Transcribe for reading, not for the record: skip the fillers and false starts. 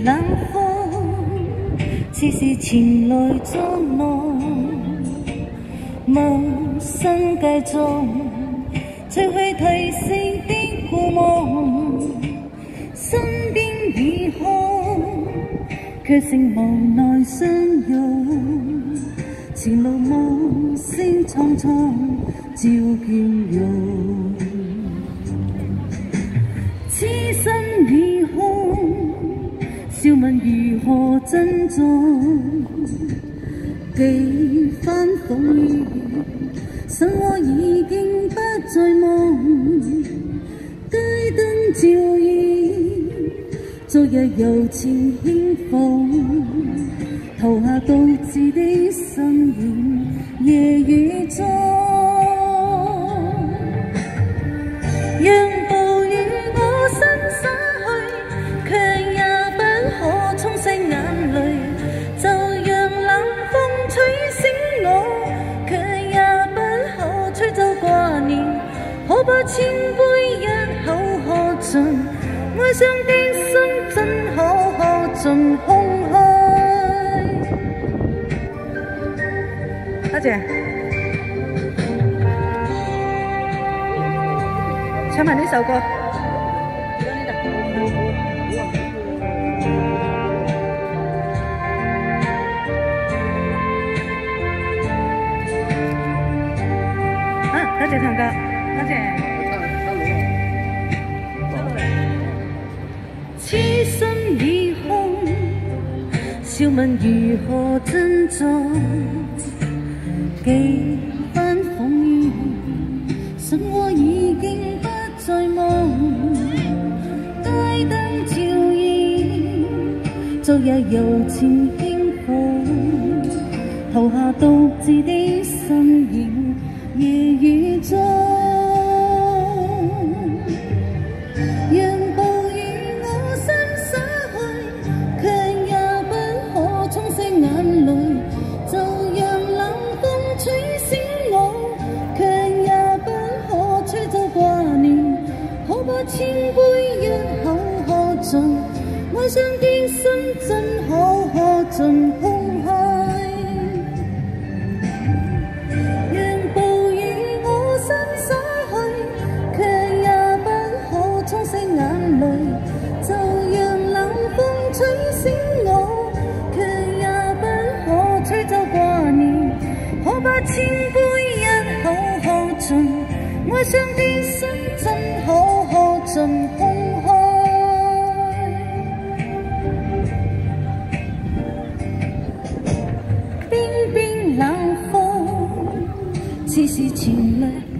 冰冷風，似是前來作弄，無心繼續吹去褪色的故夢，身邊已空，卻剩無奈相擁，前路無聲蒼蒼照倦容。 痴心已空，笑問如何珍重？幾番風雨，生活已經不再夢。街燈照映，昨日柔情輕撫，投下獨自的身影，夜雨中。 可把千杯一口喝盡，哀傷的心真可喝盡空虛。多謝，唱埋呢首歌。多謝堂哥。 多謝。痴心已空，笑問如何珍重？幾番風雨，信我已經不再夢。街燈照映，昨日柔情輕撫，投下獨自的身影，夜雨中。 千杯一口喝盡，哀傷的心真可喝盡空虛。讓暴雨我身灑去，卻也不可沖洗眼淚。就讓冷風吹醒我，卻也不可吹走掛念。可把千杯一口喝盡，哀傷的心真可。 盡空虛，冰冰冷風，似是前來。